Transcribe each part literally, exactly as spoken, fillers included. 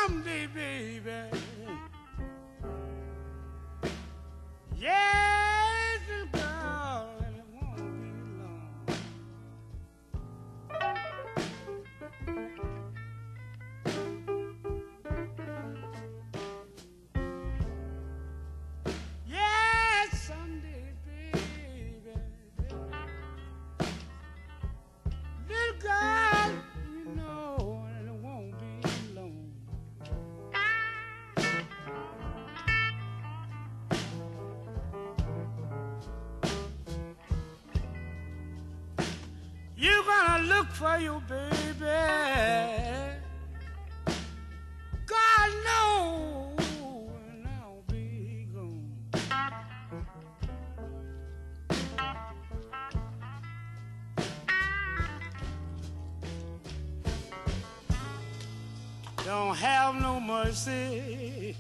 someday, baby. Yes, little girl, and it won't be long. Yes, someday, baby. Little girl, you know, and it won't be long. You're gonna look for your baby. God knows, and I'll be gone. Don't have no mercy.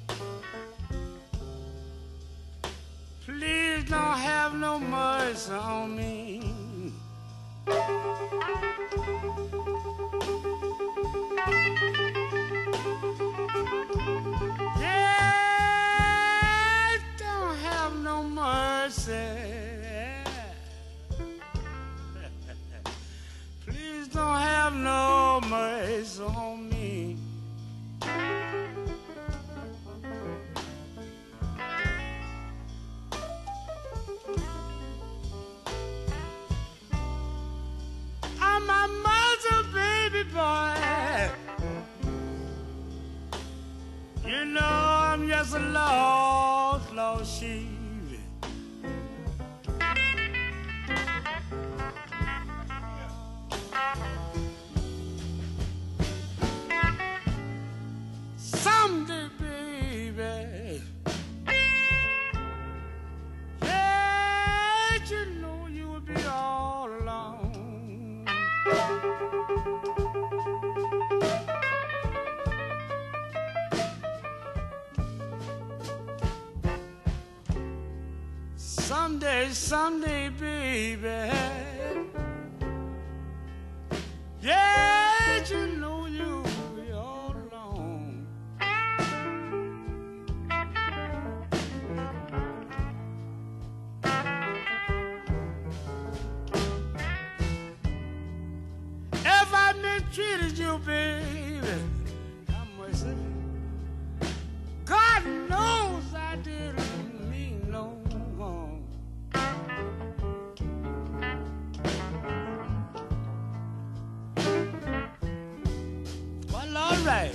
Please don't have no mercy on me. Yeah, don't have no mercy. Please don't have no mercy on me. I'm my mother, baby boy. You know I'm just a lost, lost sheep. Someday, baby, yeah, you know you will be all alone. Someday, someday, baby, yeah, you know you'll be all alone. If I mistreated you, baby, how much? God knows I didn't mean no harm. Well, all right.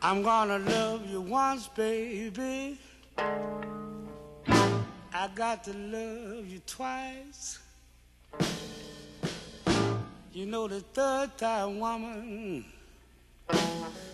I'm gonna love you once, baby. I got to love you twice. You know the third time, woman,